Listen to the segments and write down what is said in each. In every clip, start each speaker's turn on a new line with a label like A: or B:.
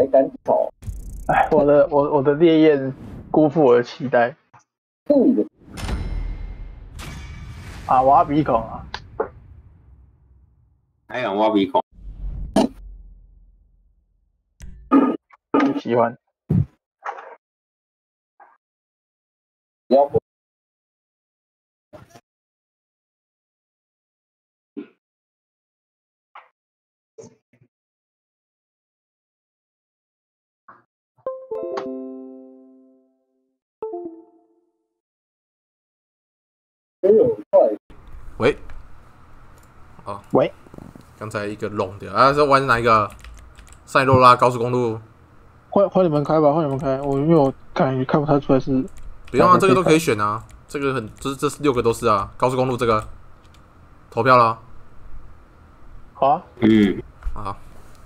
A: 才敢走。
B: 哎，我的烈焰辜负我的期待。
A: 你的
B: 啊，挖鼻孔啊！
C: 还敢挖鼻孔？
B: 不喜欢。
A: 要不
D: 喂，哦，
B: 喂，
D: 刚才一个拢的啊，是玩哪一个？塞洛拉高速公路？
B: 换你们开吧，换你们开。因为我看不太出来是。
D: 不用啊，这个都可以选啊，这个这6个都是啊，高速公路这个投票了。
B: 好啊。
D: 好。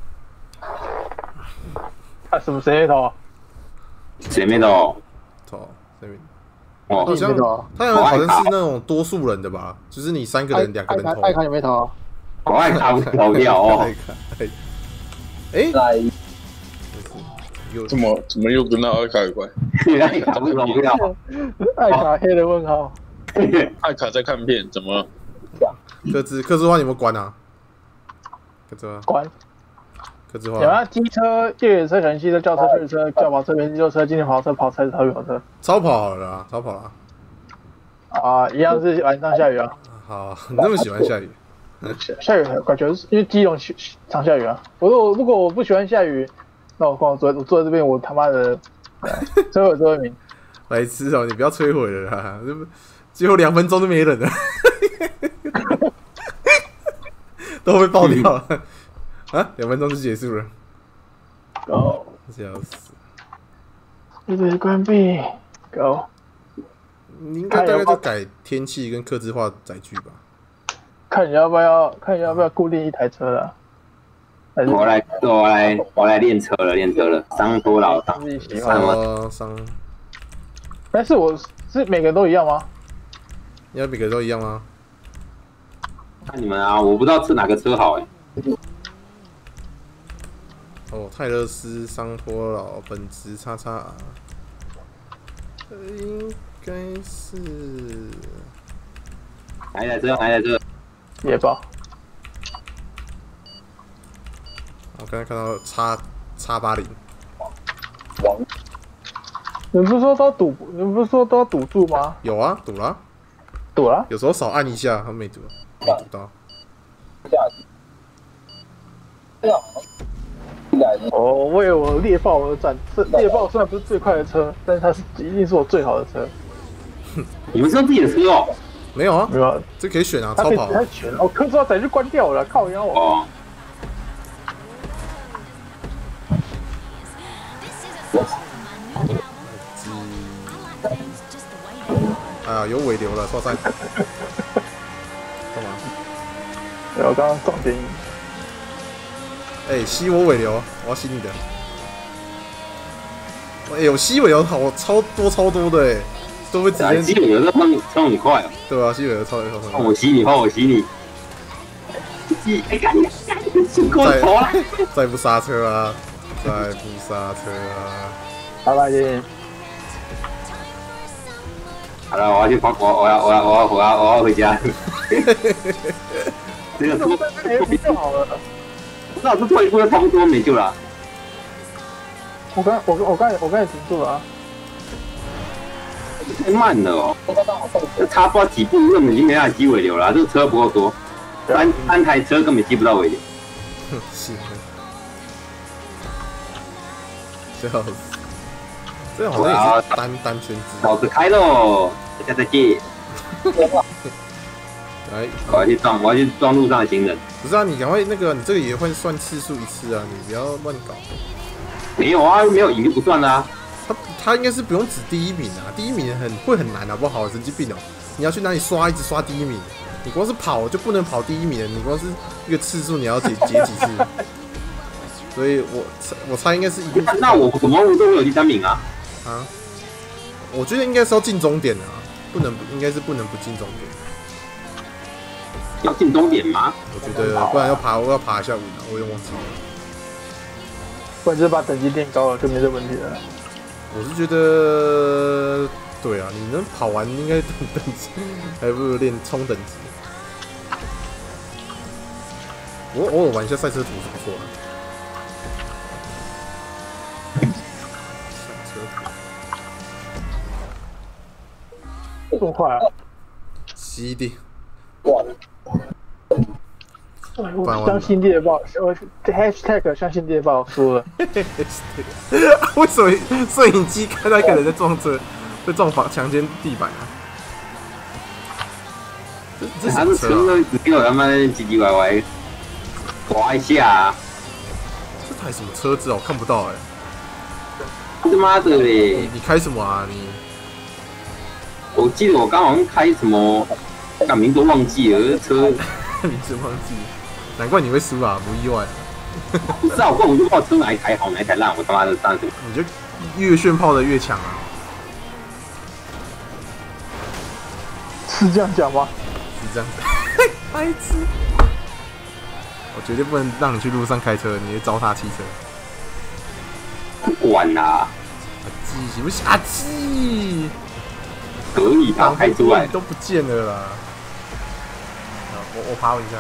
B: 啊，谁没投？
C: 谁没投？
D: 投谁没？
C: 哦，
D: 好像他好像是那种多数人的吧，就是你3个人2个人投。
B: 艾卡有没投？
C: 我爱卡投票哦。
D: 哎，
A: 来
E: 怎么又跟那艾卡有关？
C: 爱卡不投票。
B: 艾卡黑的问号。
E: 艾卡在看片，怎么了？
D: 客制化有没有关啊？客制化
B: 关。
D: 客制化。
B: 有啊，机车、越野车、可能汽车、轿车、越野车、轿跑车、原机车、经典跑车、跑车、超越跑车。
D: 超跑好了啦，超跑啦。
B: 啊，一样是晚上下雨啊。
D: 好，你那么喜欢下雨？
B: 下雨感觉是因为基隆常下雨啊。如果我不喜欢下雨，那我坐在这边，我他妈的最后一名。
D: 白痴哦，你不要摧毁了啦！最后2分钟都没人了，都被爆掉了啊！2分钟就结束了。
B: Go，
D: 笑死！
B: 一直关闭 ，Go。
D: 你应该大概就改天气跟客制化载具吧。
B: 看你要不要固定一台车了。
C: 我来练车了，伤多劳伤。
B: 自己喜欢吗？
D: 伤。
B: 但是是每个人都一样吗？
D: 你要每个人都一样吗？
C: 看你们啊，我不知道是哪个车好
D: 哦，泰勒斯、桑托劳、本驰、XXR， 应该是
C: 哪一台车？
B: 野豹。
D: 我刚才看到X80。
B: 你不是说都要堵住吗？
D: 有啊，堵了。
B: 堵了。
D: 有时候少按一下，他没堵到。
B: 为我猎豹而战。猎豹虽然不是最快的车，但是它一定是我最好的车。
C: 你们是用自己的车哦？
D: 没有啊，
B: 没有，
D: 这可以选啊，
B: 超
D: 跑。
B: 它选哦，科斯载就关掉了，靠腰
C: 哦。
D: 哎呀，有尾流了，错赛。干嘛？
B: 我刚刚撞电影。
D: 哎，吸我尾流，我要吸你的。哎呦，吸尾流好超多的哎，都会直接。
C: 吸尾流在冲你快哦。
D: 对啊，吸尾流超快。
C: 换我吸你。
D: 再不刹车啊！再不刹车啊！
B: 拜拜，姐姐。
C: 好了，我要去跑，我要回家。这个拖
B: 就好了。
C: 那这拖一拖差不多没救了。
B: 我刚才停住了啊。
C: 太慢了哦，差不多几步根本已经没办法吸尾流了，这个车不够多，3台车根本吸不到尾流。
D: 是。笑死。这好像也是单圈制。
C: 老子开喽，大家再见。
D: 来，
C: 我要去撞路上的行人。
D: 不是啊，你赶快那个，你这个也会算次数1次啊，你不要乱搞。
C: 没有啊，没有赢就不算啦。
D: 他应该是不用指第1名啊，第1名会很难好不好？神经病哦！你要去哪里一直刷第1名？你光是跑就不能跑第1名了，你光是一个次数你要解几次？所以我猜应该是一定。
C: 那我怎么都会有第3名啊？
D: 啊，我觉得应该是要进终点的啊，应该是不能不进终点。
C: 要进终点吗？
D: 我觉得，不然要爬一下舞呢，我有点忘记了。
B: 或者就是把等级垫高了就没这问题了。
D: 我是觉得，对啊，你能跑完应该等级，还不如练冲等级。我偶尔玩一下赛车图是不错的。赛车图
B: 这么快啊！
D: 西的，
B: 相信猎豹，#相信猎豹输了。
D: 为什么摄影机看到一个人在撞车，在撞强奸地板啊？这
C: 他是车都只有他妈唧唧歪歪，滑一下、啊。
D: 这台什么车子啊？我看不到哎、
C: 他妈的嘞！
D: 你开什么啊？你？
C: 我记得我刚好像开什么，名都忘记了，这车
D: 名字忘记，难怪你会输啊，不意外。
C: 不知道，我就不知道车哪一台好，哪一台烂，我他妈的上什么？
D: 你就越炫炮的越强啊！
B: 是这样讲吗？
D: 是这样子，白痴！我绝对不能让你去路上开车，你会糟蹋汽车。
C: 不管啦，
D: 阿基行不行？阿基
C: 可以吧？开出来
D: 都不见了啦！我爬一下。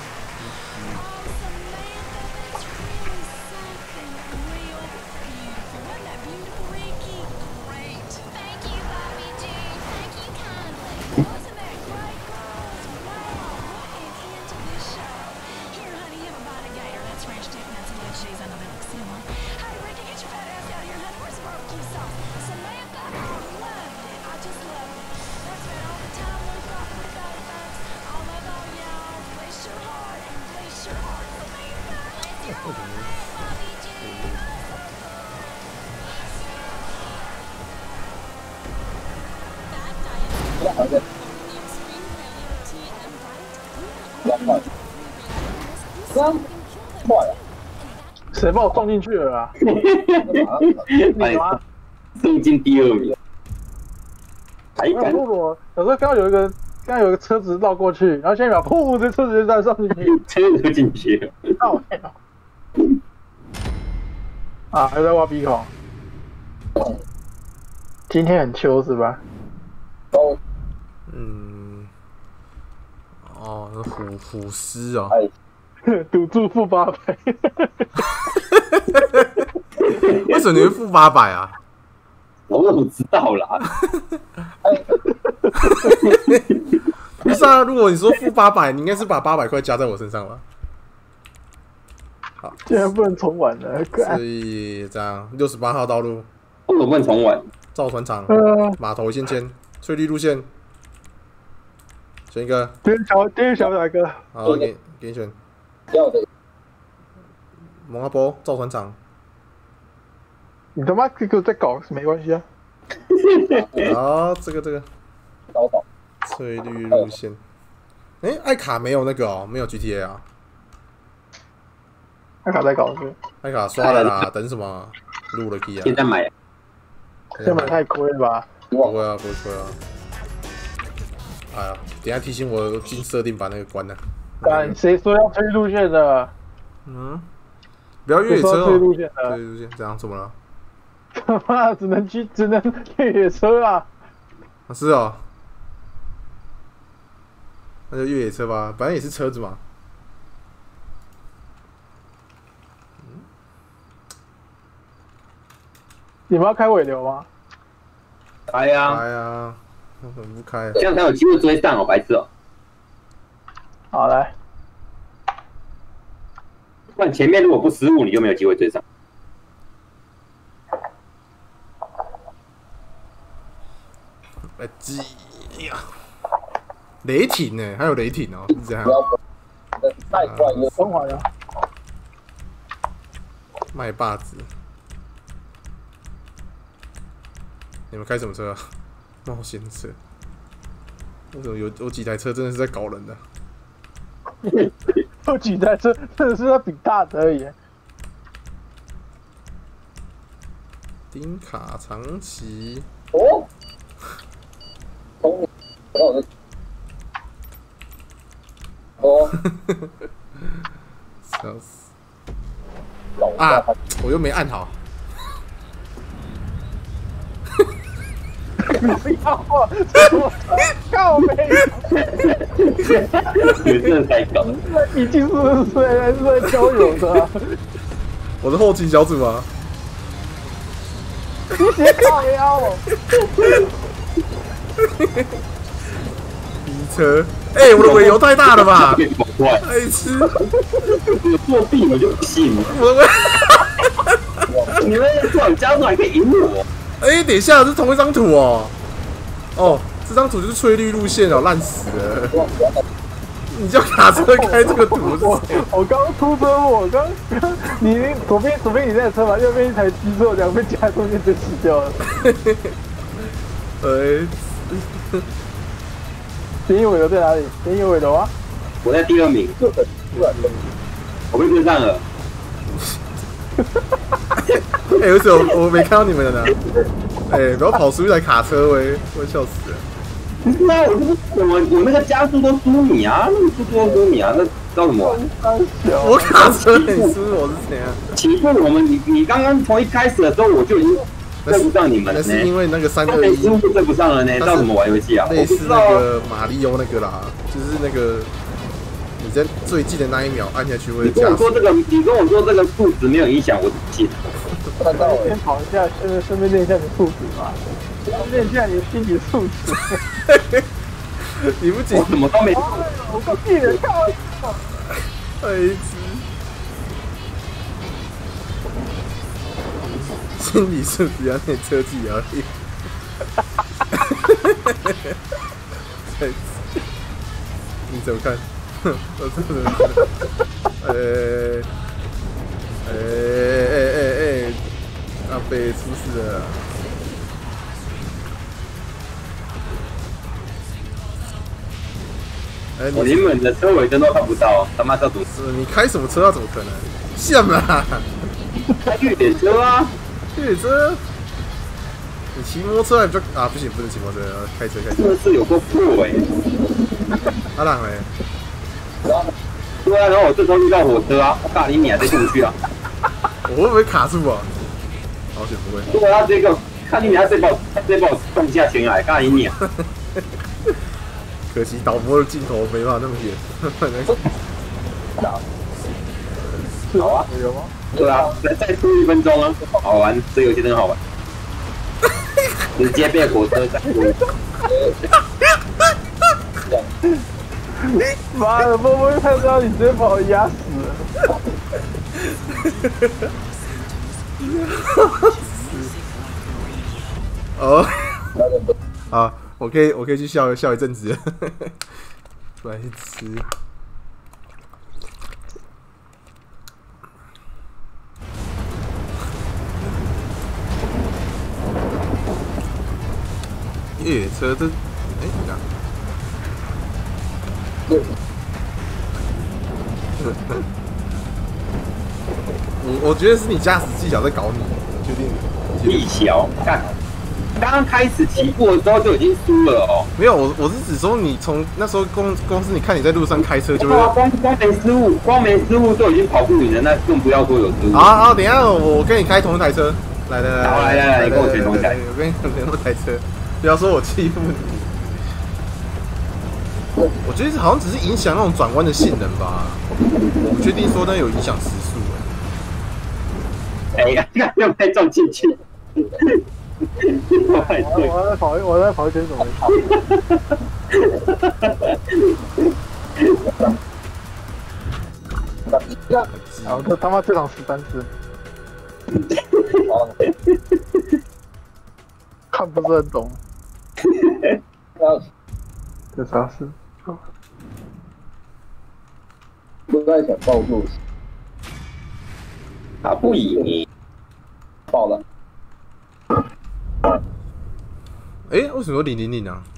B: 谁把我撞进去了啊？你吗？
C: 送进第2名，还敢？
B: 如果有时候刚刚有一个车子绕过去，然后下一秒噗，这车子就在上进去，
C: 车就进去了。
B: 靠呀！啊，还在挖鼻孔。今天很秋是吧？
D: 嗯，哦，虎狮哦，
B: 赌注负800。
D: 为什么你会负800啊？
C: 我怎么知道啦？
D: 不是啊，如果你说负800，你应该是把800块加在我身上吧？好，
B: 竟然不能重玩了，
D: 所以这样68号道路，
C: 我怎么不能重玩？
D: 造船厂码头先签，翠绿路线，选一个。
B: 第一小大哥，
D: 好，给你选。
A: 要的
D: 蒙阿波造船厂。
B: 你他妈这个在搞没关系啊。
D: 好，这个
A: 早早
D: 翠绿路线。哎，艾卡没有那个哦，没有 GTA 啊。
B: 艾卡在搞是？
D: 艾卡刷了啦，等什么？录了 key 啊。
C: 现在买，
B: 这买太亏了吧？
D: 不会啊，不会亏啊。哎呀，等一下提醒我进设定把那个关了。
B: 干，谁说要推路线的？
D: 嗯，不要越野车哦。
B: 推路线的。
D: 推路线，这样怎么了？
B: 他妈只能越野车啊！
D: 啊，是哦。那就越野车吧，反正也是车子嘛。
B: 你们要开尾流吗？
C: 开呀，
D: 开啊，我怎么不开？
C: 这样才有机会追上哦，白痴哦。
B: 好，来，
C: 不然前面如果不失误，你就没有机会追上。
D: 鸡呀！雷霆呢？还有雷霆哦，是这样
A: 不。要太快了，
B: 光环啊！
D: 麦霸子，你们开什么车啊？冒险车？为什么有几台车真的是在搞人的？
B: 有几台车真的是在比大的而已。
D: 丁卡长崎，
A: 哦，聪明，然后我就哦，
D: 笑死！
A: 老
D: 啊，我又没按好。
B: 不要啊！靠背，
C: 你真的太搞了。
B: 你技术是在交友的、啊，
D: 我是后勤小组啊。
B: 你别靠腰哦。
D: 逼车，哎、我的尾油太大了吧？
C: 被搞坏，
D: 爱吃，
C: 我作弊我就不信。
D: 我的
C: 你们这种加速还可以赢我？
D: 哎、等一下，这是同一张图哦。哦，这张图就是翠绿路线哦，烂死了。你叫卡车开这个图是谁？
B: 我刚出车祸，我刚你左边你在车嘛，右边一台机车，两边夹中间就死掉了。田一伟的在哪里？田一伟的啊？
C: 我在第2名，我被跟上了。
D: 哎、为什么我没看到你们的呢？哎、不要跑出一台卡车喂，我会笑死了。
C: 不是啊，我那个加速都输你啊，那个速度都输你啊，那叫什么？
D: 我卡车你输我是谁啊？
C: 起步我们你刚刚从一开始的时候我就已经追不上你们了呢。
D: 那是因为那个
C: 刚才失误
D: 321
C: 追不上了呢，叫什么玩游戏啊？
D: 类似那个马里奥那个啦，就是那个你在最近的那一秒按下去会
C: 你跟
D: 加速。
C: 我说这个，你跟我说这个数值没有影响，我不信。
B: 看到先跑一下，顺便练一下你素质嘛，练一下你的心理素质。
D: 你不仅
C: 我什么都没。
B: 我告诉你，靠！
D: 一只心理素质要练车技而已。你怎么看？我真的，阿北出事了。
C: 我连你们的车尾灯都看不到，他妈叫怎么死？
D: 你开什么车啊？怎么可能？像嘛？
C: 开越野车啊！
D: 越野车？你骑摩托车还比较啊？不行，不能骑摩托车，开车。
C: 真的是有够破哎！
D: 阿朗嘞？
C: 对啊，然后我这时候遇到火车啊，大你娘再过不去啊！
D: 我会不会卡住啊？好险不会。
C: 如果他这个看你娘再把我撞下悬崖，大你娘！
D: 可惜导播的镜头没办法那么远。
B: 好啊，有吗？
C: 对啊，再出1分钟啊，好玩，这游戏真好玩。直接被火车载入。
B: 妈的，波波看到你直接把我压死了。
D: 哦，啊，我可以去笑一阵子了。白痴。越野车这，哎，你看。我觉得是你驾驶技巧在搞你，确定？
C: 技巧，看，刚刚开始起步的时候就已经输了哦。
D: 没有，我是指说你从那时候公司，你看你在路上开车就会
C: 光没失误就已经跑不赢了，那更不要说有失误。
D: 好，等一下我跟你开同一台车，来，
C: 你跟我选同一台，
D: 我跟你选同一台车，不要说我欺负你。我觉得好像只是影响那种转弯的性能吧，我不确定说那有影响时速。
C: 哎呀，要不要撞进去？
B: 我在跑一圈怎么跑？然后他妈这场13次，看不是很懂。这啥事？
A: 不太想暴露，
C: 他不赢，
A: 爆了。
D: 哎，为什么有000啊？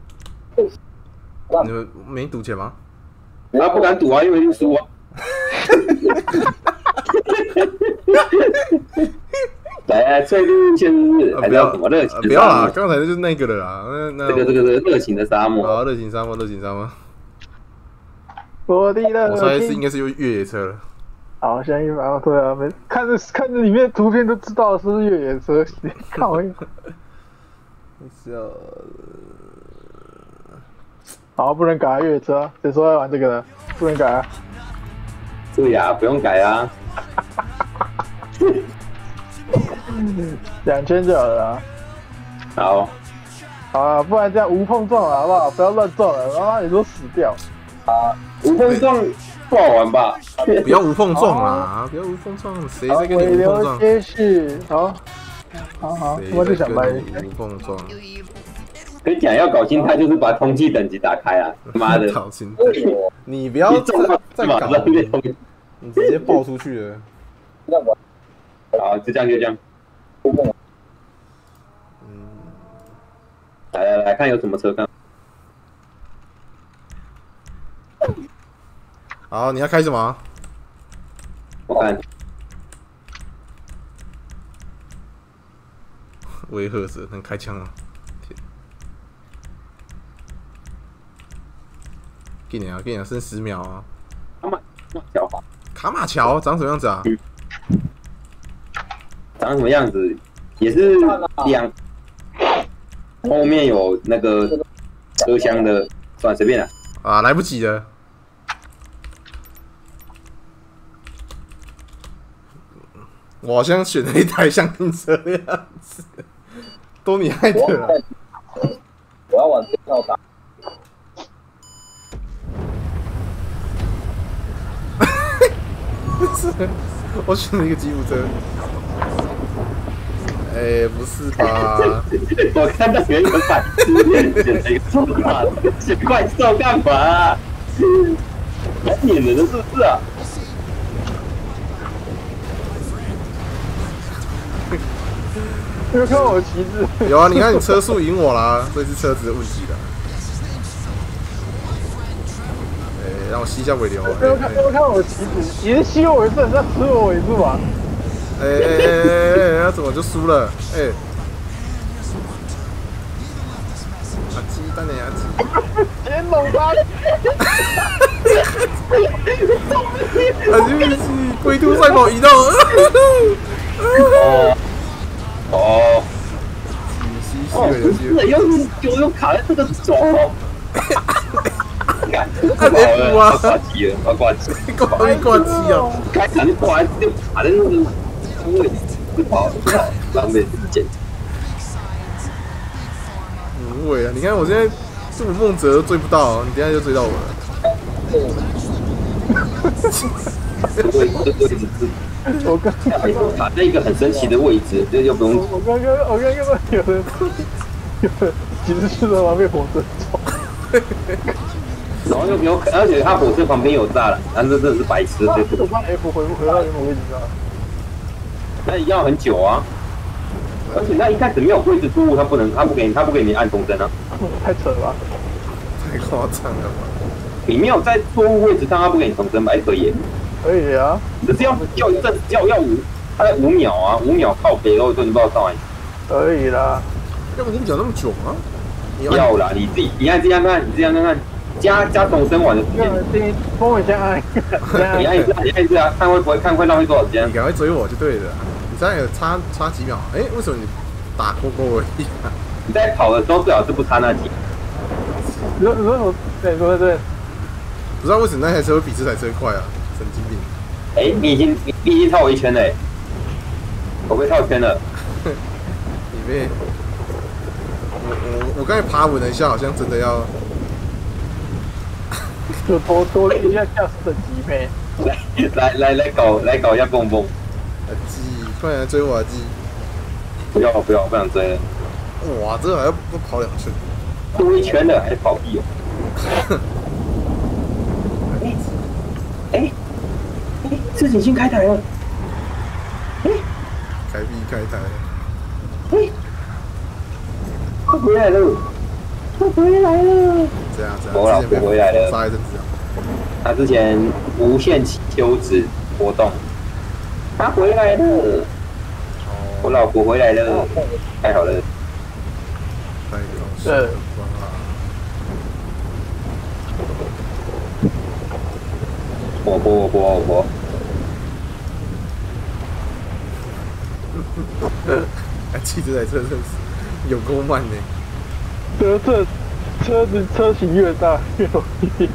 D: 你们没赌钱吗？
C: 他不敢赌啊，因为一定输啊。来，翠绿线是还要什么热情？
D: 不要啦，刚才就是那个了啦。那
C: 这个热情的沙漠。
D: 好，热情沙漠。
B: 我的热情。
D: 我猜是应该是越野车了。
B: 好，现在100万，对啊，看着里面的图片都知道是不是越野车，看我。好，不能改越野车，谁说要玩这个的？不能改啊！
C: 对呀，不用改啊。
B: 2000就好了啊。
C: 好。
B: 好啊，不然这样无碰撞了，好不好？不要乱撞了，然后你都死掉。
C: 无碰撞不好玩吧？
D: 不要无碰撞啦！不要无碰撞，谁在跟你无碰撞？
B: 接续，好，我就想买
D: 无碰撞。
C: 跟你讲，要搞心态就是把通缉等级打开啊！妈的，
D: 搞心态！你不要再搞，你直接爆出去了。
C: 好，就这样。来看有什么车看。
D: 好，你要开什么？
C: 我看。
D: 威吓者能开枪啊！给你啊，剩10秒啊！卡马乔长什么样子啊？
C: 长什么样子？也是后面有那个车厢的，算随便了。
D: 啊，来不及了。我好像选了一台像你这样子，都你害的啦。
A: 我要往电脑打。
D: 不是，我选了一个吉普车。不是吧？
C: 我看到有一个白痴选了一个错码，选怪兽干嘛？来撵人的是不是啊？
B: 你有看我旗帜？
D: 有啊，你看你车速赢我啦，这是车子的问题啦。让我吸一下尾流。
B: 有看我旗帜？你是吸我尾数，你在吃我尾数吗？
D: 那怎么就输了？阿基，等你阿基。
B: 天龙八部。
D: 啊，是不是龟兔赛跑移动？
C: 哦，
D: 吸
C: 又卡在这个轴。
D: 按 F 啊！
C: 挂机，
D: 挂机哦！
C: 开场就挂就卡在那个位置，不跑，浪费时间。
D: 无谓啊！你看我现在这么梦泽都追不到，你等下就追到我了。
B: 我刚
C: 卡在一个很神奇的位置，这就不用。
B: 我刚刚有人其实是在旁边火车撞。
C: 然后又有，而且他火车旁边有栅栏，但这真的是白痴，对不对？
B: 我帮 F 回到原本位置上。
C: 那要很久啊，而且那一开始没有位置错误，他不给你按重针啊。
B: 太扯了吧？
D: 太夸张了吧？
C: 你没有在错误位置上，他不给你重针吧？可以。
B: 可以啊，
C: 只是要他在5秒啊，5秒靠北后就你不知道到哪里。
B: 可以啦。
D: 要5秒那么久吗？
C: 要啦，你自己这样看，加重生完的时间。
B: 帮我先按一下。
C: 你按一下，看会浪费多少时间。
D: 你赶快追我就对了。你这样有差几秒？为什么你打勾而已啊？
C: 你在跑的时候最好是不差那几。
B: 你说对。
D: 不知道为什么那台车会比这台车快啊？神经病！
C: 你已经超我1圈嘞，我被套圈了。
D: 你被我刚才爬稳了一下，好像真的要
B: 就多一下驾驶等级呗。
C: 来搞一下蹦蹦。
D: 鸡，快来追我啊鸡！
C: 不要，不想追了。
D: 哇，这还要跑2圈，
C: 多1圈的还是跑屁哦。事情先开台了。
D: 开台了。
C: 他回来了。
D: 这样。
C: 我老婆回来了。
D: 杀一阵子。
C: 他之前无限期休止活动。他回来了。我老婆回来了，太好了。
B: 是。
C: 我婆。
D: 骑这台车真是有够慢呢。
B: 车型越大越容易。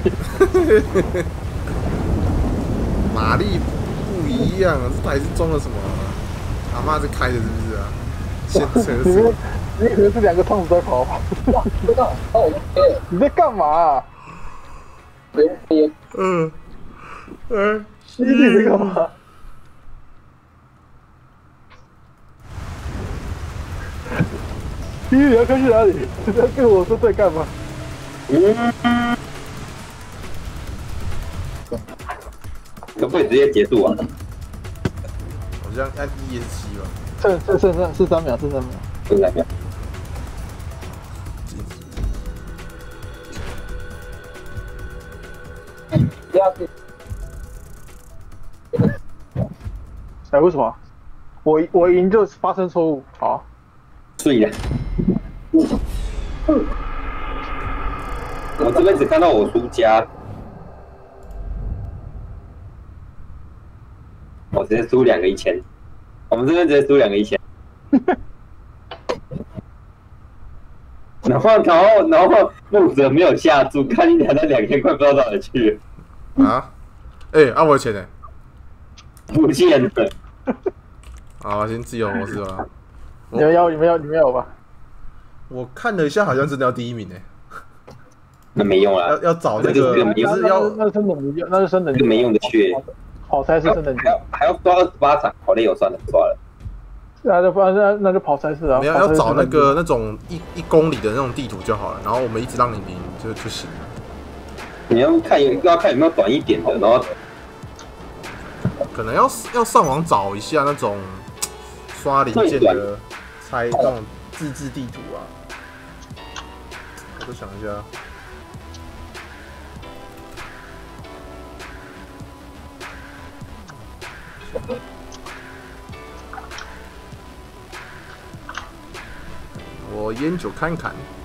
D: 马力不一样啊，这台是装了什么啊？阿妈在开的是不是啊？现车速。
B: 你可能是2个胖子在跑。
A: 不知道，
B: 你在干嘛啊？
A: 不用憋。
B: 你在干嘛？你要开去哪里？你要跟我说在干嘛？
C: 可不可以直接结束啊？
D: 好像按ESC 吧。
B: 剩3秒，剩3秒。
C: 剩3秒。
A: 第二次。
B: 哎，为什么？我赢就发生错误，好。
C: 对呀。我这边只看到我输家，我直接输2个1000，我们这边直接输2个1000。然后木泽没有下注，看你俩那2000块不知道到哪去
D: 了。啊？按我的钱呢？
C: 不见了。
D: 好，先自由模式吧。
B: 你们要吧？
D: 我看了一下，好像真的要第1名呢。
C: 那没用啊！
D: 要找那个，
B: 就是要那是升等级，那是升等级，
C: 没用的血。
B: 跑才是升等级，
C: 还要刷28场，好累哦，算了，不刷了。
B: 那就跑赛事啊。
D: 没有要找那种1公里的那种地图就好了，然后我们一直让你赢就行了。
C: 你要看有没有短一点的，然后
D: 可能要上网找一下那种刷零件的，猜那种自制地图啊。我都想一下。我研究看看。